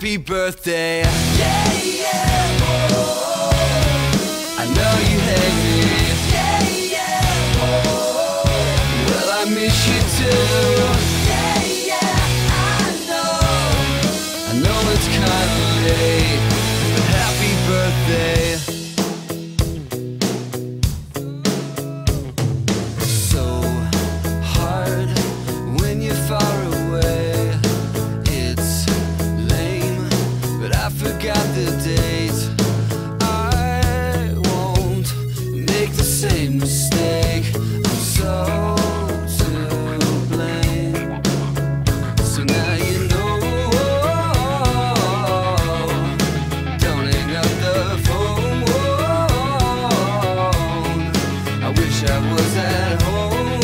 happy birthday. Yeah, yeah, oh, I know you hate me. Yeah, yeah, oh, well, I miss you too. Yeah, yeah, I know it's kinda late, but happy birthday. So hard when you're far away. It's lame, but I forgot the date. I won't make the same mistake. I'm so to blame. So now you know. Don't hang up the phone. I wish I was at home.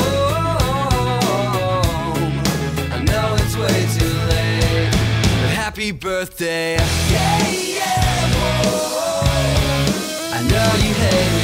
I know it's way too late, but happy birthday. Yeah, yeah, oh, I know you hate me.